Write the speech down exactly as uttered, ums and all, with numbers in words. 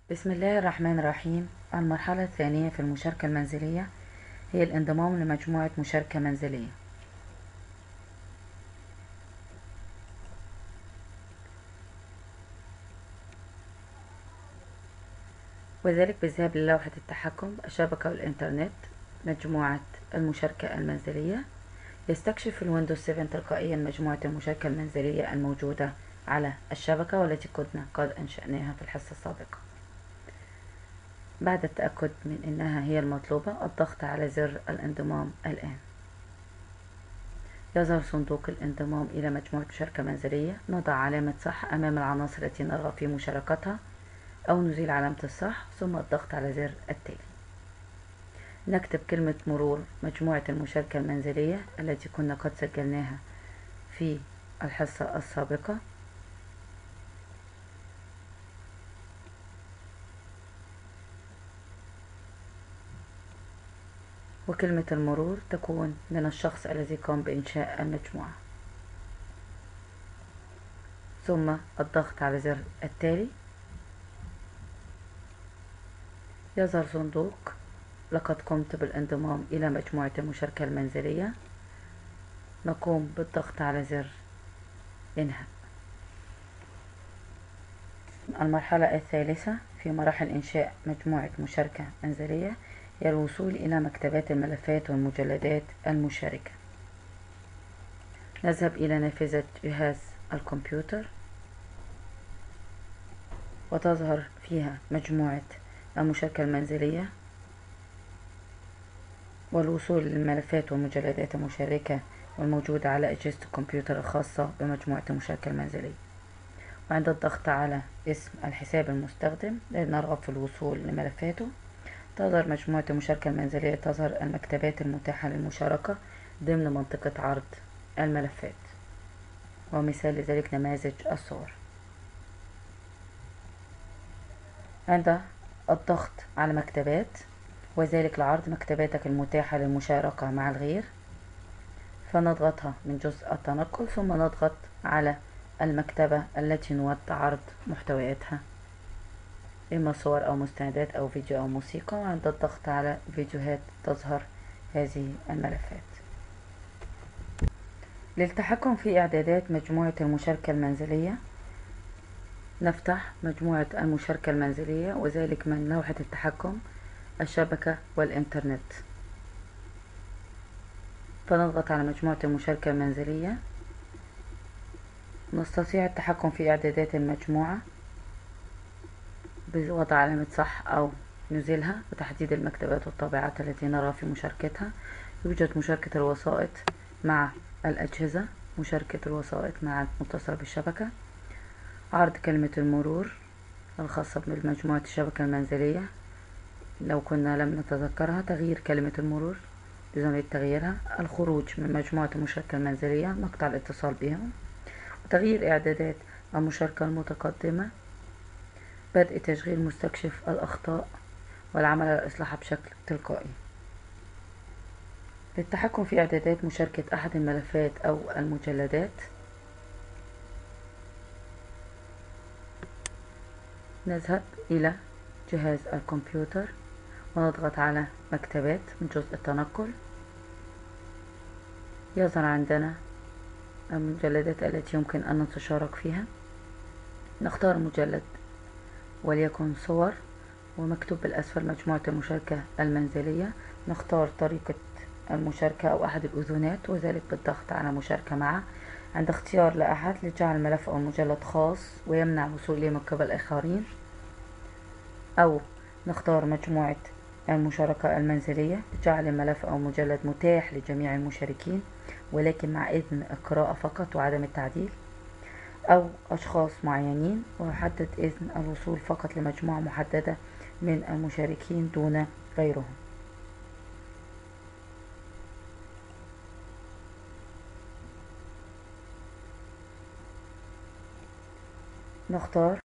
بسم الله الرحمن الرحيم. المرحلة الثانية في المشاركة المنزلية هي الانضمام لمجموعة مشاركة منزلية، وذلك بالذهاب للوحة التحكم الشبكة والإنترنت. مجموعة المشاركة المنزلية يستكشف في الويندوز سبعة تلقائيا مجموعة المشاركة المنزلية الموجودة على الشبكة والتي كنا قد أنشأناها في الحصة السابقة. بعد التأكد من أنها هي المطلوبة، الضغط على زر الانضمام الآن. يظهر صندوق الانضمام إلى مجموعة مشاركة منزلية. نضع علامة صح أمام العناصر التي نرغب في مشاركتها أو نزيل علامة الصح، ثم الضغط على زر التالي. نكتب كلمة مرور مجموعة المشاركة المنزلية التي كنا قد سجلناها في الحصة السابقة، وكلمة المرور تكون من الشخص الذي قام بإنشاء المجموعة، ثم الضغط على زر التالي. يظهر صندوق لقد قمت بالانضمام إلى مجموعة المشاركة المنزلية. نقوم بالضغط على زر إنهاء. المرحلة الثالثة في مراحل إنشاء مجموعة مشاركة منزلية هي الوصول إلى مكتبات الملفات والمجلدات المشاركة. نذهب إلى نافذة جهاز الكمبيوتر، وتظهر فيها مجموعة المشاركة المنزلية والوصول للملفات والمجلدات المشاركة والموجودة على أجهزة الكمبيوتر الخاصة بمجموعة المشاركة المنزلية. وعند الضغط على اسم الحساب المستخدم الذي نرغب في الوصول لملفاته، تظهر مجموعة المشاركة المنزلية. تظهر المكتبات المتاحة للمشاركة ضمن منطقة عرض الملفات، ومثال لذلك نماذج الصور. عند الضغط على مكتبات، وذلك لعرض مكتباتك المتاحة للمشاركة مع الغير، فنضغطها من جزء التنقل، ثم نضغط على المكتبة التي نود عرض محتوياتها، إما صور أو مستندات أو فيديو أو موسيقى. وعند الضغط على فيديوهات تظهر هذه الملفات. للتحكم في إعدادات مجموعة المشاركة المنزلية، نفتح مجموعة المشاركة المنزلية، وذلك من لوحة التحكم الشبكة والإنترنت. فنضغط على مجموعة المشاركة المنزلية. نستطيع التحكم في إعدادات المجموعة بوضع علامة صح أو نزيلها، وتحديد المكتبات والطابعات التي نرى في مشاركتها. يوجد مشاركة الوسائط مع الأجهزة، مشاركة الوسائط مع المتصلة بالشبكة، عرض كلمة المرور الخاصة بمجموعة الشبكة المنزلية لو كنا لم نتذكرها، تغيير كلمة المرور بزمن تغييرها، الخروج من مجموعة المشاركة المنزلية، نقطع الاتصال بهم، وتغيير إعدادات المشاركة المتقدمة، بدء تشغيل مستكشف الأخطاء والعمل على إصلاحها بشكل تلقائي. للتحكم في إعدادات مشاركة أحد الملفات أو المجلدات، نذهب إلى جهاز الكمبيوتر ونضغط على مكتبات من جزء التنقل. يظهر عندنا المجلدات التي يمكن أن نتشارك فيها. نختار مجلد وليكن صور، ومكتوب بالأسفل مجموعة المشاركة المنزلية. نختار طريقة المشاركة أو أحد الأذونات، وذلك بالضغط على مشاركة معه. عند اختيار لأحد لجعل الملف أو المجلد خاص ويمنع الوصول إليه من قبل آخرين، أو نختار مجموعة المشاركة المنزلية لجعل الملف أو المجلد متاح لجميع المشاركين ولكن مع إذن القراءة فقط وعدم التعديل، أو أشخاص معينين، ويحدد إذن الوصول فقط لمجموعة محددة من المشاركين دون غيرهم. نختار